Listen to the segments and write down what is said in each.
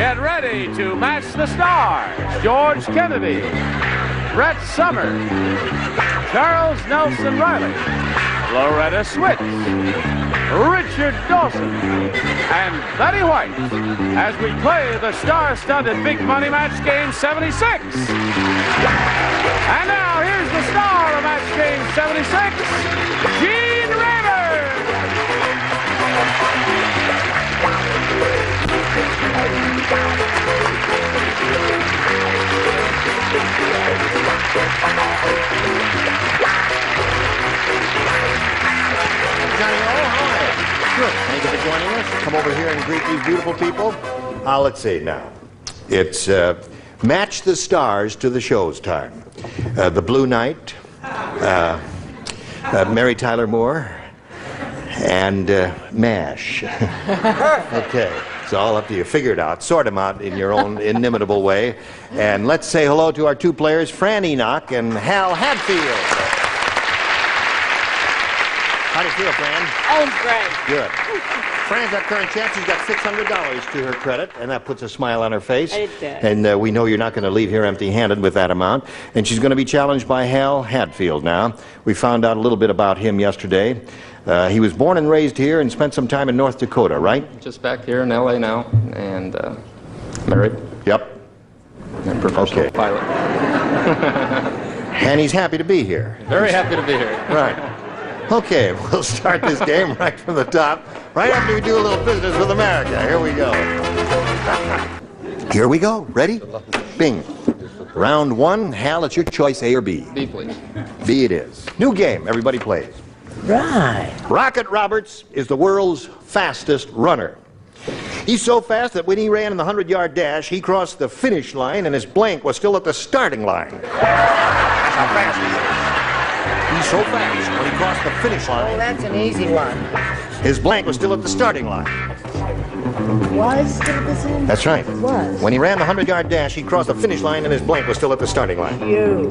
Get ready to match the stars. George Kennedy, Brett Summers, Charles Nelson Riley, Loretta Swit, Richard Dawson, and Betty White as we play the star-studded Big Money Match Game 76. And now here's the star of Match Game 76, Gene Raymer. Johnny O, how are you? Good. Thank you for joining us. Come over here and greet these beautiful people. Let's see now. It's Match the Stars to the Show's time. The Blue Knight, Mary Tyler Moore, and MASH. Okay. It's all up to you. Figure it out. Sort them out in your own inimitable way. And let's say hello to our two players, Fran Enoch and Hal Hadfield. How do you feel, Fran? Oh, great. Good. Fran's our current champ. She's got $600 to her credit, and that puts a smile on her face. It does. And we know you're not going to leave here empty-handed with that amount. And she's going to be challenged by Hal Hadfield now. We found out a little bit about him yesterday. He was born and raised here and spent some time in North Dakota, right? Just back here in L.A. now, and married. Yep. And professional pilot. And he's happy to be here. Very happy to be here. Right. Okay, we'll start this game right from the top, right after we do a little business with America. Here we go. Here we go. Ready? Bing. Round one. Hal, it's your choice, A or B. B, please. B it is. New game. Everybody plays. Right. Rocket Roberts is the world's fastest runner. He's so fast that when he ran in the 100-yard dash, he crossed the finish line and his blank was still at the starting line. That's how fast he is. He's so fast when he crossed the finish line. Oh, that's an easy one. His blank was still at the starting line. Was still the same? That's right. Was. When he ran the 100-yard dash, he crossed the finish line and his blank was still at the starting line. You.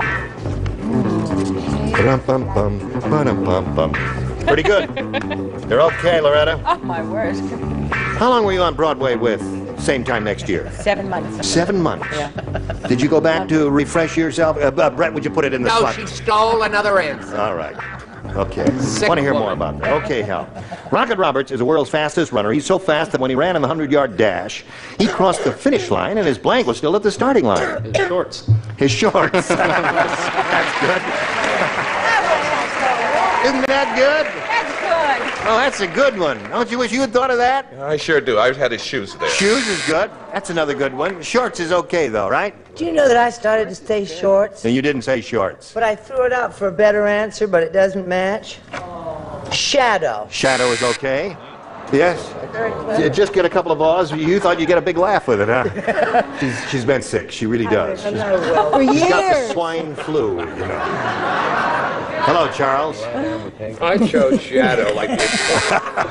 Pretty good. You're okay, Loretta. Oh, my word. How long were you on Broadway with? Same time next year? 7 months. 7 months. Yeah. Did you go back to refresh yourself? Brett, would you put it in the No, slot? she stole another answer. All right. Okay. Want to hear more about that? Okay, Hal. Rocket Roberts is the world's fastest runner. He's so fast that when he ran in the 100-yard dash, he crossed the finish line and his blank was still at the starting line. His shorts. His shorts. That's good. Isn't that good? That's good. Oh, that's a good one. Don't you wish you had thought of that? I sure do. I've had his shoes there. Shoes is good. That's another good one. Shorts is okay, though, right? Do you know that I started to say shorts? And you didn't say shorts. But I threw it out for a better answer, but it doesn't match. Shadow. Shadow is okay. Yes. Very You clever. just get a couple of ahs. You thought you'd get a big laugh with it, huh? she's been sick. She really does. I'm not well. For She's got the years. swine flu, you know. Hello, Charles. I chose shadow like this.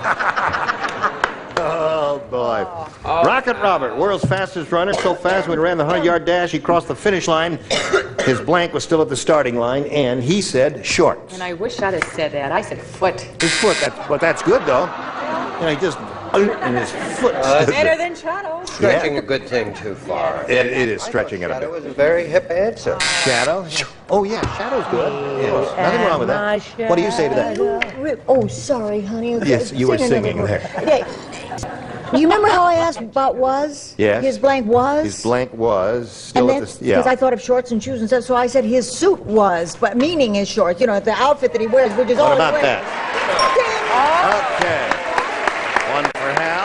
Oh, boy. Rocket Robert, world's fastest runner, so fast when he ran the 100-yard dash, he crossed the finish line. His blank was still at the starting line, and he said shorts. And I wish I'd have said that. I said foot. His foot, but that's good, though. You know, he just, and his foot. Better than shadow. Stretching a good thing too far. It is stretching it a Shadow bit. was a very hip answer. Shadow? Oh, yeah, shadow's good. Yes, nothing wrong with that. What do you say to that? Oh, sorry, honey. Yes, you were singing another there. one. Yeah. You remember how I asked about was? Yes. His blank was? His blank was still And at then, the, because I yeah. thought of shorts and shoes and stuff, so I said his suit was, but meaning his shorts, you know, the outfit that he wears, which is all What he about wears. that? Okay. One for Hal.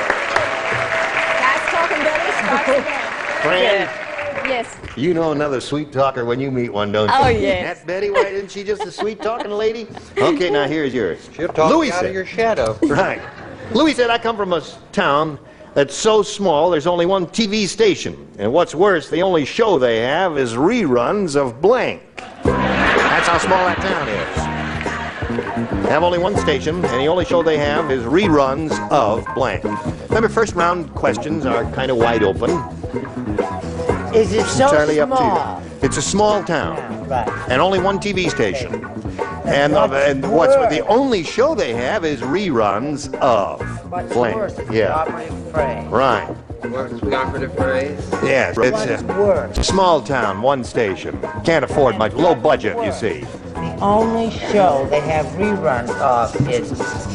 That's talking Betty. Fran, Yes. you know another sweet talker when you meet one, don't you? Oh, yes. That's Betty. Why isn't she just a sweet talking lady? Okay, now here's yours. She'll talk Louis you out said, of your shadow. right. Louis said, I come from a town that's so small there's only one TV station. And what's worse, the only show they have is reruns of blank. That's how small that town is. They have only one station, and the only show they have is reruns of blank. Remember, first round questions are kind of wide open. Is it so Entirely up small? to you. It's a small town, Right. and only one TV station. And what's the only show they have is reruns of What's blank. worse, it's the Yeah, operative phrase. right. What's we got for the phrase? Yes, What's it's worse? a small town, one station. Can't afford much, low budget, you see. The only show they have reruns of is...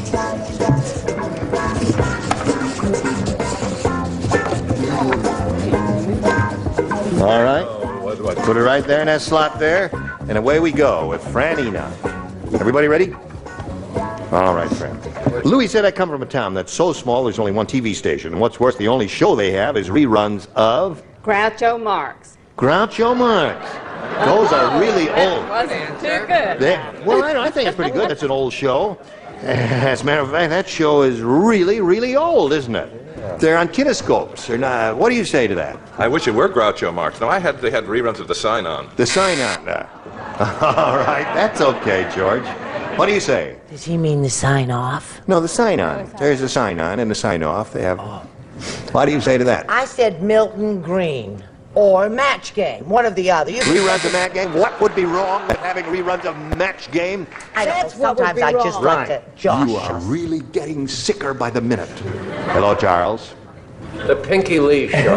All right. Put it right there in that slot there, and away we go with Franina. Everybody ready? All right, Fran. Louis said I come from a town that's so small there's only one TV station. And what's worse, the only show they have is reruns of... Groucho Marx. Groucho Marx. Those are really old. Wasn't too good. Well, I think it's pretty good. It's an old show. As a matter of fact, that show is really, really old, isn't it? They're on kinescopes. They're not, what do you say to that? I wish it were Groucho Marx. No, they had reruns of The Sign-On. The Sign-On. All right, that's okay, George. What do you say? Does he mean the sign-off? No, the Sign-On. There's the Sign-On and the Sign-Off. They have... What do you say to that? I said Milton Green. Or Match Game. One of the other. Reruns of Match Game? What would be wrong with having reruns of Match Game? I don't know. That's what would Sometimes be I wrong. just like to josh. You are really getting sicker by the minute. Hello, Charles. The Pinky Lee Show.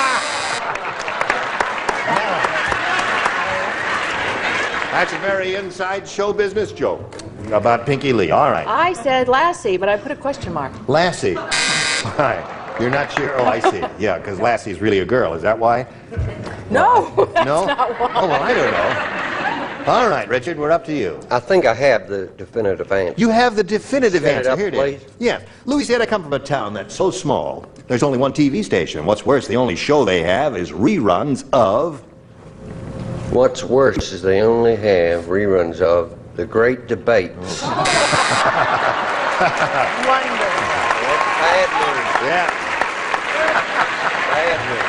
That's a very inside show business joke about Pinky Lee. All right. I said Lassie, but I put a question mark. Lassie. All right. You're not sure? Oh, I see. Yeah, because Lassie's really a girl. Is that why? No, that's No? not why. Oh, well, I don't know. All right, Richard, we're up to you. I think I have the definitive answer. You have the definitive Set it answer. up, Here it is. please. Yes. Louis said I come from a town that's so small, there's only one TV station. What's worse, the only show they have is reruns of... What's worse is they only have reruns of The Great Debates. Wonderful. Bad news. Yeah. Bad news.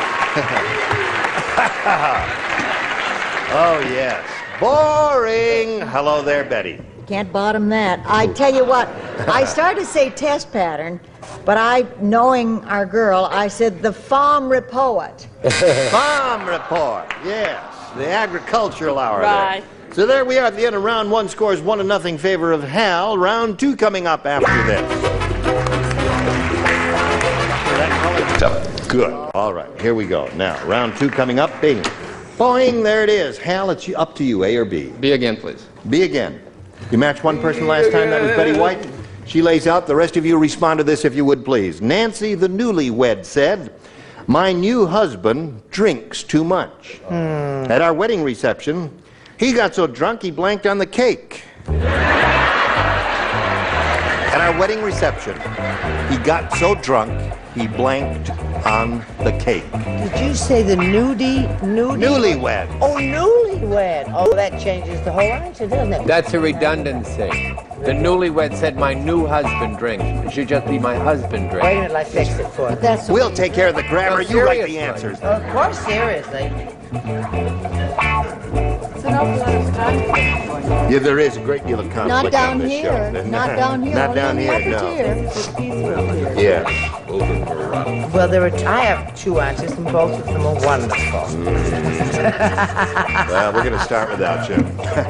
Oh, yes. Boring. Hello there, Betty. Can't bottom that. I tell you what, I started to say test pattern, but knowing our girl, I said the farm report. Farm report. Yes. The agricultural hour Right. there. So there we are at the end of round one. Scores 1-0 favor of Hal. Round two coming up after this. Good. All right, here we go. Now, round two coming up. Bing. Boing, there it is. Hal, it's up to you, A or B. B again, please. B again. You matched one person last time, that was Betty White. She lays out, the rest of you respond to this if you would please. Nancy, the newlywed, said, my new husband drinks too much. At our wedding reception, he got so drunk he blanked on the cake. At our wedding reception, he got so drunk he blanked on the cake. Did you say the nudie? Newlywed. Oh, newlywed. Oh, that changes the whole answer, doesn't it? That's a redundancy. The newlywed said my new husband drinks. It should just be my husband drinks. Wait a minute, I fixed it for you. That's We'll take care of the grammar. No, You write the seriously. answers. Of course, seriously. It's an awful lot of time. Yeah, there is a great deal of conflict not on down this here. show. Not down here. Not down only here, in the no. upper tier. Yeah. Well, I have two answers, and both of them are wonderful. Well, we're going to start without you.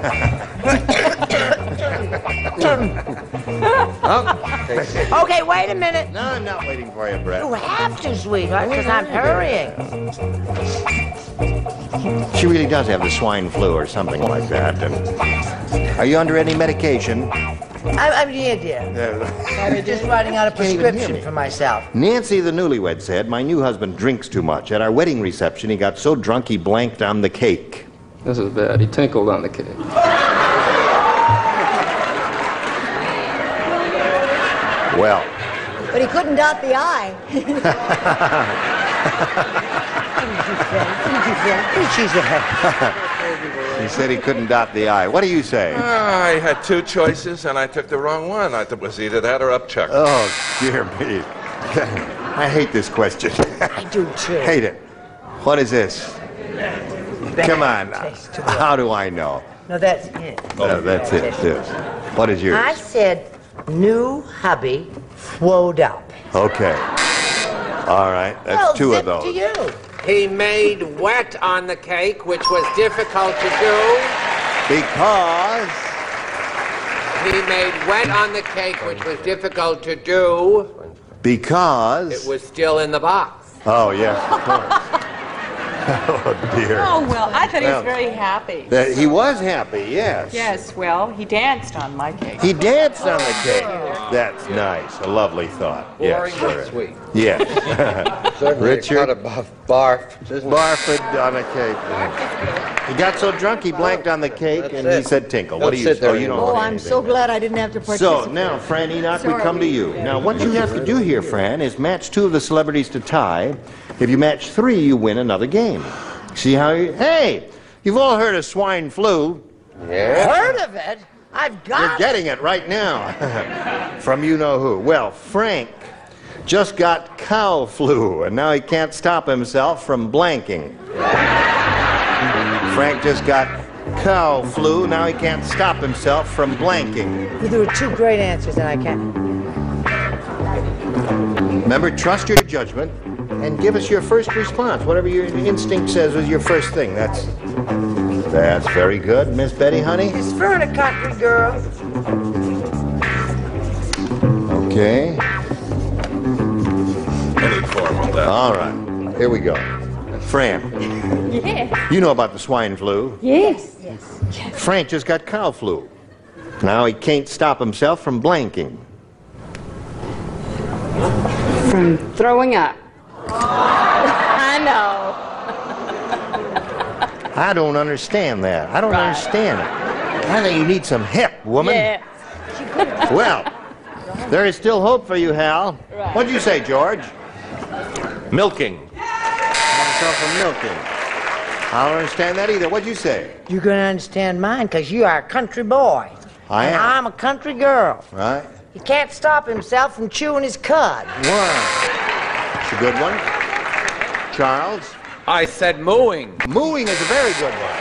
Okay, wait a minute. No, I'm not waiting for you, Brett. You have to, sweetheart, because I'm hurrying. She really does have the swine flu or something like that. And are you under any medication? I'm dear. I'm just writing out a Can't even hear prescription me. for myself. Nancy, the newlywed, said, my new husband drinks too much. At our wedding reception, he got so drunk he blanked on the cake. This is bad. He tinkled on the cake. Well, But he couldn't dot the I. he said he couldn't dot the I. What do you say? I had two choices, and I took the wrong one. I thought it was either that or upchuck. Oh, dear me. I hate this question. I do too. Hate it. What is this? Come on. How do I know? No, that's it. No, that's it. Yes. What is yours? I said new hubby flowed up. Okay. All right. That's Well, two of zip those. to you. He made wet on the cake, which was difficult to do. Because He made wet on the cake, which was difficult to do. Because It was still in the box. Oh, yes, of course. Oh, dear. Oh, well, I thought he Well, was very happy. He was happy, yes. Yes, well, he danced on my cake. He danced on the cake. That's nice. A lovely thought. Boring Yes, but sir. sweet. Yes. Certainly Richard? Richard above barfed, isn't it? Barford on a cake. He got so drunk he blanked on the cake and he it. said tinkle. Don't What do you sit there you don't Oh, know I'm so glad I didn't have to participate. So now, Fran Enoch, we come to you. Now, what you have to do here, Fran, is match 2 of the celebrities to tie. If you match 3, you win another game. See how you... Hey, you've all heard of swine flu. Yeah. Heard of it? I've You're got it. getting it right now. From you-know-who. Well, Frank just got cow flu, and now he can't stop himself from blanking. Frank just got cow flu, now he can't stop himself from blanking. Well, there were 2 great answers, and I can't. Remember, trust your judgment and give us your first response. Whatever your instinct says was your first thing. That's very good, Miss Betty, honey. It's for a country girl. Okay. Any form of that. All right. Here we go. Fran, Yeah. you know about the swine flu. Yes. Frank just got cow flu. Now he can't stop himself from blanking. From throwing up. I know. I don't understand that. I don't understand it. I think you need some hip, woman. Yeah. Well, there is still hope for you, Hal. Right. What'd you say, George? Milking. Myself from milking. I don't understand that either. What'd you say? You're going to understand mine because you are a country boy. I and am. I'm a country girl. Right? He can't stop himself from chewing his cud. One. It's a good one. Charles? I said mooing. Mooing is a very good one.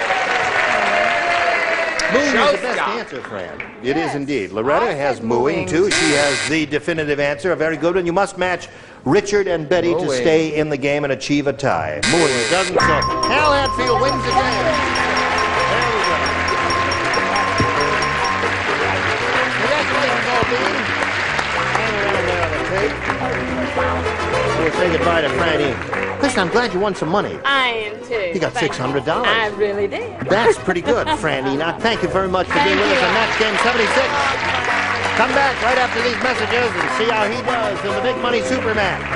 Mooing is the best Showstop. answer, Fran. It is indeed. Loretta has mooing, too. She has the definitive answer, a very good one. You must match Richard and Betty to Mooing. stay in the game and achieve a tie. Mooing doesn't, so Hal Hatfield wins again. There we go. Congratulations, old bean. Hang around there on the tape. We'll say goodbye to Franny. Listen, I'm glad you won some money. I am too. You got $600. I really did. That's pretty good, Fran Enoch. Thank you very much for being with us on Match Game 76. Come back right after these messages and see how he does in the Big Money Superman.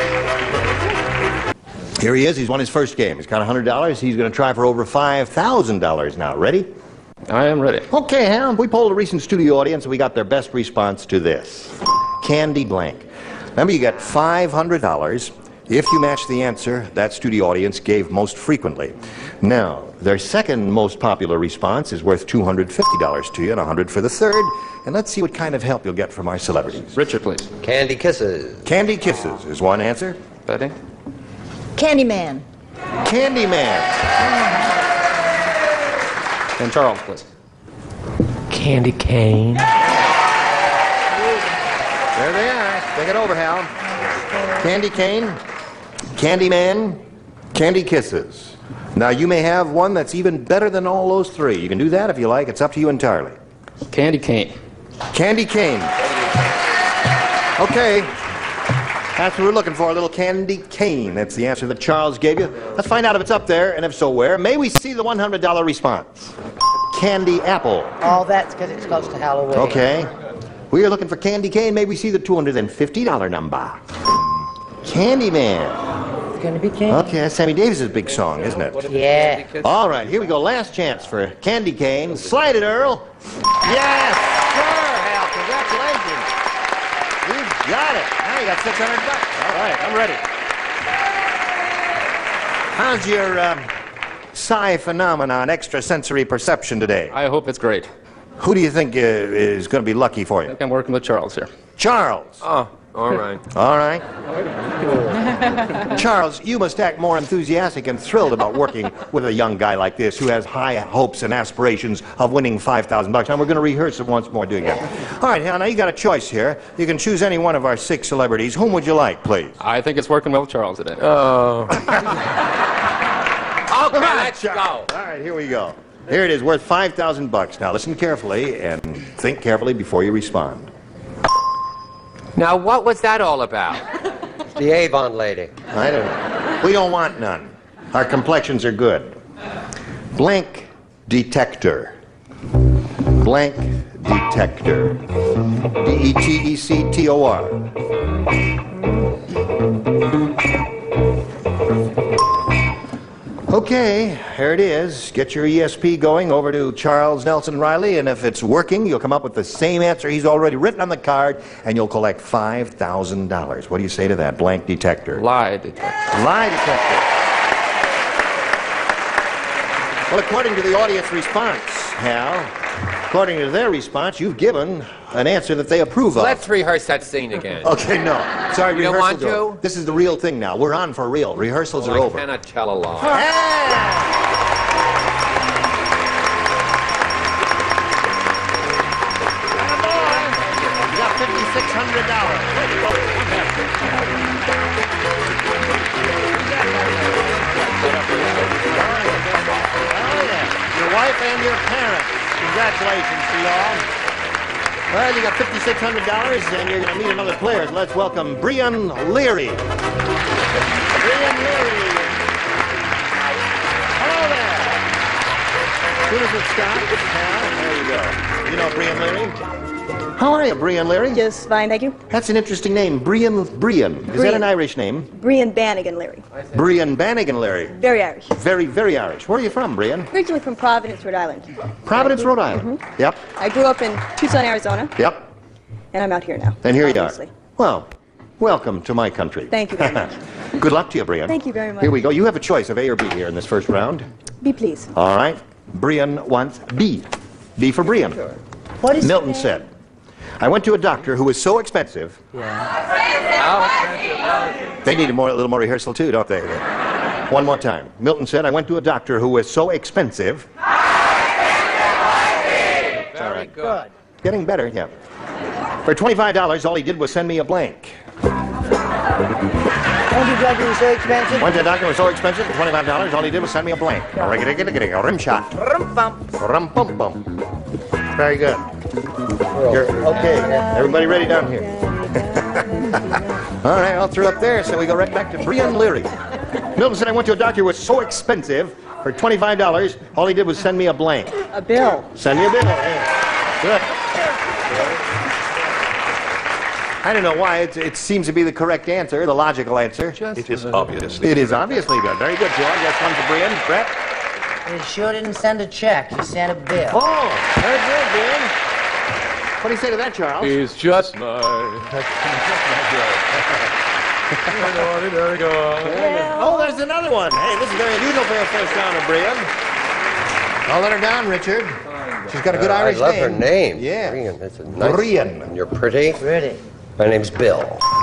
Here he is. He's won his first game. He's got $100. He's going to try for over $5,000 now. Ready? I am ready. Okay, Ham. We polled a recent studio audience and we got their best response to this. Candy blank. Remember, you get $500 if you match the answer that studio audience gave most frequently. Now, their second most popular response is worth $250 to you and $100 for the third. And let's see what kind of help you'll get from our celebrities. Richard, please. Candy kisses. Candy kisses is one answer. Betty? Candyman. Candyman. And Charles, please. Candy cane. There they are. Think it over, Hal. Candy cane, Candyman, Candy kisses. Now, you may have one that's even better than all those 3. You can do that if you like. It's up to you entirely. Candy cane. Candy cane. Okay. That's what we're looking for, a little candy cane. That's the answer that Charles gave you. Let's find out if it's up there, and if so, where. May we see the $100 response? Candy apple. Oh, that's because it's close to Halloween. Okay. We are looking for candy cane. May we see the $250 number? Candyman. It's going to be candy. Okay, that's Sammy Davis's big song, isn't it? Yeah. All right, here we go. Last chance for candy cane. Slide it, Earl. Yes, sir, Hal. Congratulations. You got it. Now you got $600. All right, I'm ready. How's your psi phenomenon, extrasensory perception today? I hope it's great. Who do you think is going to be lucky for I you? think I'm working with Charles here. Charles. Oh, all right. All right. Charles, you must act more enthusiastic and thrilled about working with a young guy like this who has high hopes and aspirations of winning $5,000. Now, we're going to rehearse it once more, doing it. All right, now you got a choice here. You can choose any one of our 6 celebrities. Whom would you like, please? I think it's working well with Charles today. Oh. Okay, let's go. All right, here we go. Here it is, worth $5,000. Now, listen carefully and think carefully before you respond. Now, what was that all about? the Avon lady. I don't know. We don't want none. Our complexions are good. Blank detector. Blank detector. D-E-T-E-C-T-O-R. Okay, here it is. Get your ESP going over to Charles Nelson Riley, and if it's working, you'll come up with the same answer he's already written on the card, and you'll collect $5,000. What do you say to that? Blank detector. Lie detector. Lie detector. Well, according to the audience response, Hal, according to their response, you've given an answer that they approve of. Let's rehearse that scene again. Okay, no. Sorry, You don't rehearsals want are over. to? This is the real thing now. We're on for real. Rehearsals are I over. cannot tell a lie. You got Your wife and your parents. Congratulations to you all. Well, you got $5,600, and you're going to meet another player. So let's welcome Brianne Leary. Brianne Leary. Hello there. As soon as it stops, there you go. You know Brianne Leary? How are you, Brianne Leary? Just fine, thank you. That's an interesting name, Brianne. Is that an Irish name? Brianne Bannigan Leary. Brianne Bannigan Leary. Very Irish. Very, very Irish. Where are you from, Brianne? Originally from Providence, Rhode Island. Providence, Rhode Island. Mm-hmm. Yep. I grew up in Tucson, Arizona. Yep. And I'm out here now. And here obviously. you are. Well, welcome to my country. Thank you very much. Good luck to you, Brianne. Thank you very much. Here we go. You have a choice of A or B here in this first round. B, please. All right. Brianne wants B. B for Brianne. Sure. What is Milton said, I went to a doctor who was so expensive. They need a little more rehearsal too, don't they? One more time. Milton said, I went to a doctor who was so expensive. Very good. Getting better, yeah. For $25, all he did was send me a blank. Went to doctor was so expensive. Went to a doctor who was so expensive, for $25, all he did was send me a blank. A rim shot. Rum bum bum. Very good. Okay, everybody ready down here? All right, all through up there, so we go right back to Brianne Leary. Milton said, I went to a doctor who was so expensive, for $25, all he did was send me a blank. A bill. Send me a bill. Yeah. Good. I don't know why. It seems to be the correct answer, the logical answer. It is obviously. It is obviously good. Very good, George. That's one for Brianne. Brett? He sure didn't send a check. He sent a bill. Oh, very good, Brianne. What do you say to that, Charles? He's just mine. There we go. Oh, there's another one. Hey, this is very unusual for a first rounder, Brianne. I'll let her down, Richard. She's got a good Irish I love name. her name. Yeah. Brianne. That's a nice Brianne. And you're pretty. Pretty. My name's Bill.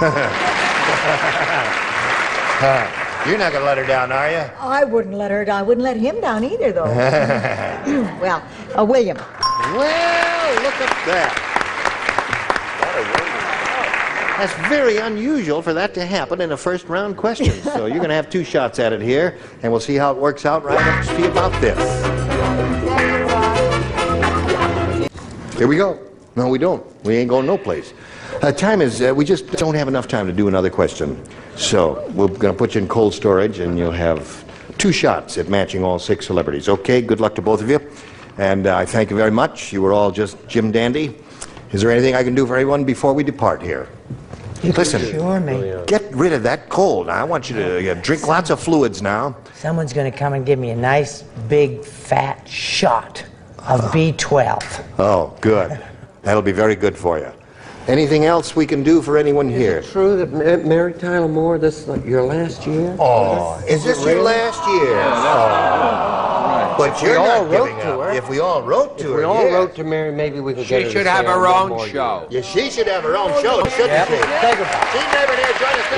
You're not going to let her down, are you? I wouldn't let her down. I wouldn't let him down either, though. Well, William. Well, look at that. That's very unusual for that to happen in a first round question. So you're going to have two shots at it here, and we'll see how it works out right up. See about this. Here we go. No, we don't. We ain't going no place. Time is, we just don't have enough time to do another question. So we're going to put you in cold storage, and you'll have two shots at matching all 6 celebrities. Okay, good luck to both of you. And I thank you very much. You were all just Jim Dandy. Is there anything I can do for everyone before we depart here? Listen, Sure, mate. get rid of that cold. I want you to drink lots of fluids now. Someone's going to come and give me a nice, big, fat shot of B12. Oh, good. That'll be very good for you. Anything else we can do for anyone here? Is it true that Mary Tyler Moore, this is like your last year? Oh, is this your last year? But you're not giving up. If we all wrote to her, If we all wrote to Mary, maybe we could get her She to should have stay her on one own more show. year. Yeah, she should have her own show, shouldn't Yep. she? Take her back. Steve David here, join us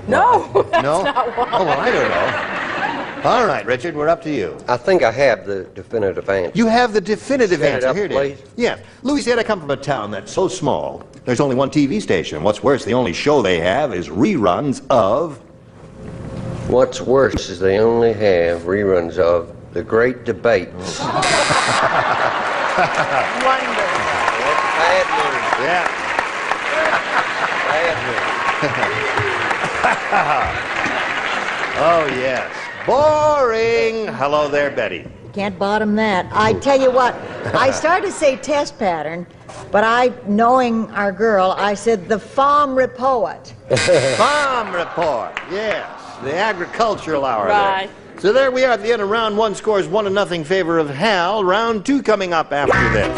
No, that's No? not why. Oh, well, I don't know. All right, Richard, we're up to you. I think I have the definitive answer. You have the definitive Set it answer. up, Here it please. is. Yeah. Louis said I come from a town that's so small, there's only one TV station. What's worse, the only show they have is reruns of... What's worse is they only have reruns of the great debates. Wonderful. Bad news. Yeah. Bad Oh, yes. Boring. Hello there, Betty. Can't bottom that. I tell you what, I started to say test pattern, but knowing our girl, I said the farm report. Farm report. Yes. The agricultural hour Right. there. So there we are at the end of round one. Scores 1-0 in favor of Hal. Round two coming up after this.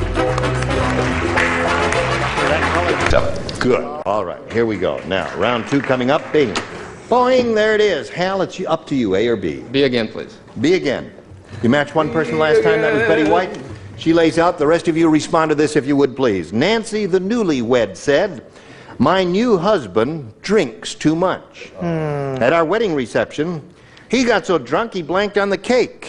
Good. All right, here we go. Now, round two coming up. Bing. Boing, there it is. Hal, it's up to you, A or B. B again, please. B again. You matched one person last time, that was Betty White. She lays out. The rest of you respond to this if you would, please. Nancy, the newlywed, said, "My new husband drinks too much. At our wedding reception, he got so drunk he blanked on the cake."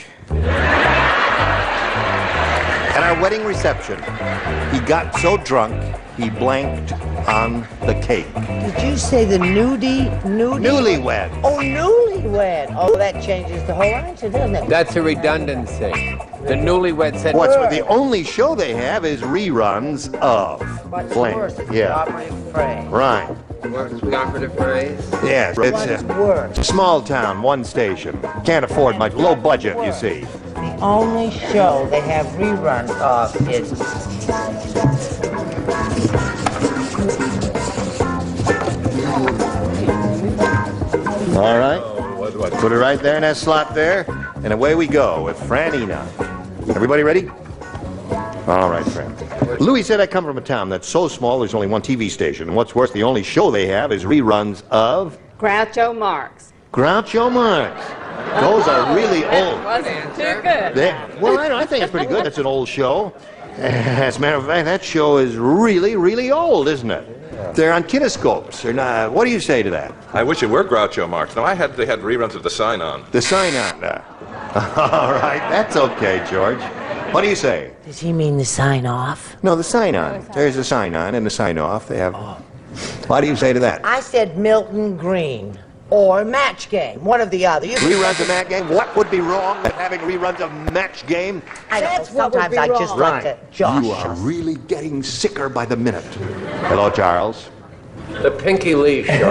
At our wedding reception, he got so drunk he blanked on the cake. Did you say the nudie? Newlywed. Oh, newlywed. Oh, that changes the whole answer, doesn't it? That's a redundancy. The newlywed said... What's the only show they have is reruns of What's blank. worse? It's the Yeah. operative phrase. Right. What's the operative phrase? Yes. What's It's worse? a small town, one station. Can't afford much. Low budget, you see. The only show they have reruns of is... All right. Put it right there in that slot there. And away we go with Fran Enoch. Everybody ready? All right, Fran. Louis said I come from a town that's so small there's only one TV station. And what's worse, the only show they have is reruns of Groucho Marx. Groucho Marx. Those are really old. Wasn't too good. Well, I think it's pretty good. That's an old show. As a matter of fact, that show is really, really old, isn't it? They're on kinescopes. They're not, what do you say to that? I wish it were Groucho Marx. No, they had reruns of The Sign On. The sign-on. All right, that's okay, George. What do you say? Does he mean the sign off? No, the sign-on. There's the sign-on and the sign-off. They have. What do you say to that? I said Milton Green or Match Game, one of the other. Reruns of Match Game? What would be wrong with having reruns of Match Game? I know, That's what would sometimes be I just wrong. like to josh You are us. really getting sicker by the minute. Hello, Charles. The Pinky Lee Show.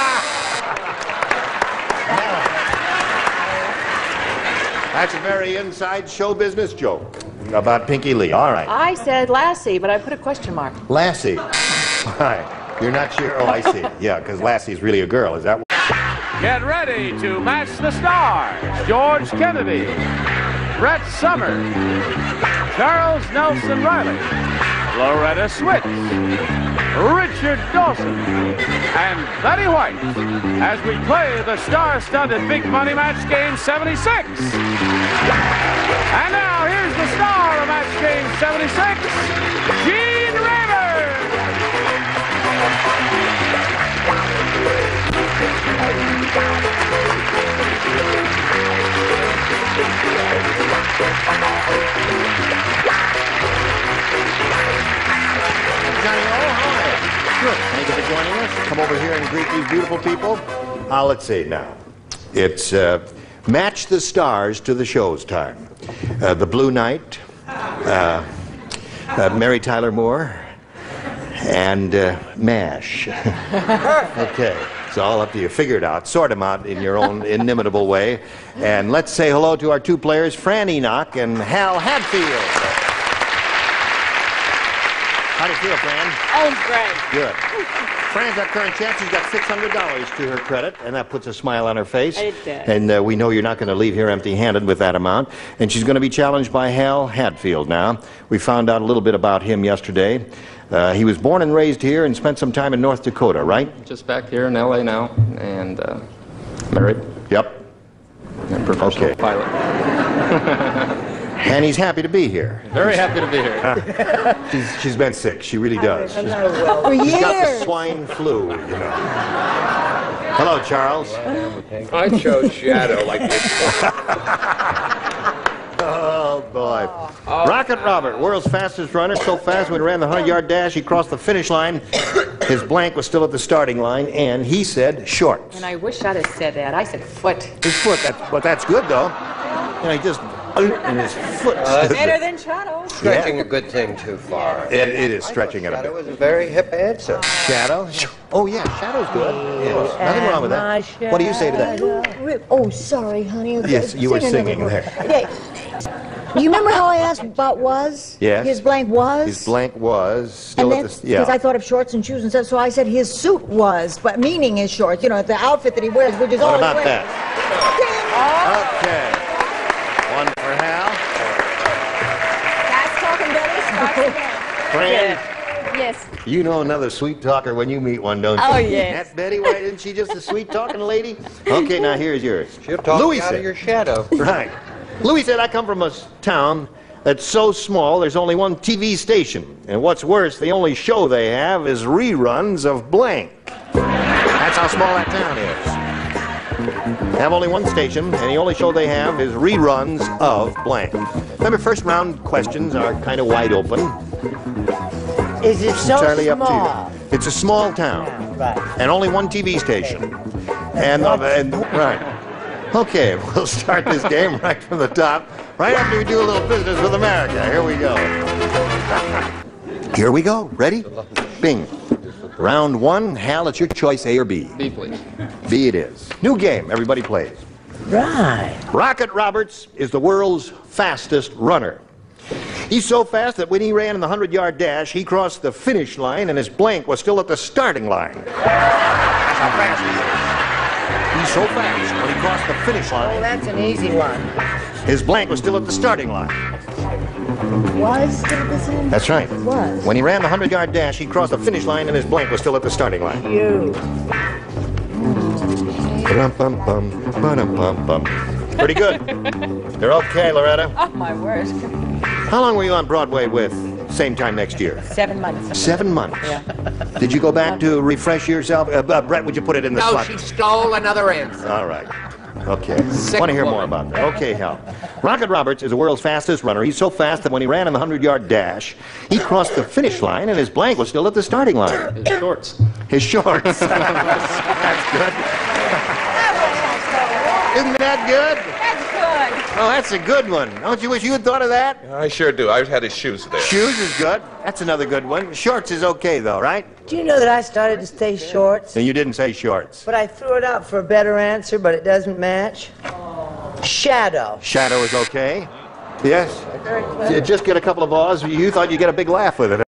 That's a very inside show business joke about Pinky Lee. All right. I said Lassie, but I put a question mark. Lassie. Right. You're not sure? Oh, I see. Yeah, because Lassie's really a girl. Is that what? Get ready to match the stars. George Kennedy, Brett Summers, Charles Nelson Riley, Loretta Swit, Richard Dawson, and Betty White as we play the star-studded Big Money Match Game 76. And now here's the star of Match Game 76, Gene Rayburn. Johnny O, how are you? Good. Thank you for joining us. Come over here and greet these beautiful people. Let's see now. It's Match the Stars to the Show's time. The Blue Knight, Mary Tyler Moore, and MASH. Okay. It's all up to you. Figure it out. Sort them out in your own inimitable way. And let's say hello to our two players, Fran Enoch and Hal Hadfield. How do you feel, Fran? Oh, great. Good. Fran's our current champ. She's got $600 to her credit, and that puts a smile on her face. It does. And we know you're not going to leave here empty-handed with that amount. And she's going to be challenged by Hal Hadfield now. We found out a little bit about him yesterday. He was born and raised here and spent some time in North Dakota, right? Just back here in L.A. now, and married. Yep. And professional pilot. And he's happy to be here. Very happy to be here. She's been sick. She really does. For She's got the years. swine flu, you know. Hello, Charles. I chose Shadow like this. Oh, boy. Rocket Robert, world's fastest runner, so fast when he ran the 100-yard dash, he crossed the finish line. His blank was still at the starting line, and he said shorts. And I wish I'd have said that. I said foot. His foot, but that's good, though. You know, he just, and his foot. Better than Shadow. Stretching a good thing too far. It is stretching it a Shadow bit. was a very hip answer. Shadow? Oh, yeah, Shadow's good. Yes, nothing wrong with that. What do you say to that? Oh, sorry, honey. Yes, you were Sing singing another there. one. Yeah. You remember how I asked about was? Yes. His blank was? His blank was still And at then, the, yeah. because I thought of shorts and shoes and stuff, so I said his suit was, but meaning his shorts. You know, the outfit that he wears, which is What always about wearing. that? Okay. One for Hal. That's talking Betty. Fran, Yes. you know another sweet talker when you meet one, don't you? Oh, yes. That's Betty. Why isn't she just a sweet talking lady? Okay, now here's yours. She'll talk Louis you out said, of your shadow. Right. Louis said, I come from a town that's so small there's only one TV station. And what's worse, the only show they have is reruns of blank. That's how small that town is. They have only one station, and the only show they have is reruns of blank. Remember, first round questions are kind of wide open. Is it so Entirely up small? to you. It's a small town, Right. and only one TV station. And right. Okay, we'll start this game right from the top, right after we do a little business with America. Here we go. Here we go. Ready? Bing. Round one. Hal, it's your choice, A or B. B, please. B it is. New game. Everybody plays. Right. Rocket Roberts is the world's fastest runner. He's so fast that when he ran in the 100-yard dash, he crossed the finish line and his blank was still at the starting line. That's how fast he is. He's so fast when he crossed the finish Oh, line, that's an easy one. his blank was still at the starting line. Was still the same? That's right. Was. When he ran the 100-yard dash, he crossed the finish line and his blank was still at the starting line. You. Ba-dum-bum-bum, ba-dum-bum-bum. Pretty good. You're okay, Loretta. Oh, my word. How long were you on Broadway with? Same time next year? 7 months. 7 months. Yeah. Did you go back to refresh yourself? Brett, would you put it in the No, slot? she stole another answer. All right. Okay. Sick Want to hear more woman. about that? Okay, Hal. Rocket Roberts is the world's fastest runner. He's so fast that when he ran in the 100-yard dash, he crossed the finish line and his blank was still at the starting line. His shorts. His shorts. That's good. Isn't that good? That's good. Oh, that's a good one. Don't you wish you had thought of that? I sure do. I had his shoes there. Shoes is good. That's another good one. Shorts is okay, though, right? Do you know that I started to say shorts? And you didn't say shorts. But I threw it out for a better answer, but it doesn't match. Shadow. Shadow is okay. Yes. Very clever. You just get a couple of ahs. You thought you'd get a big laugh with it.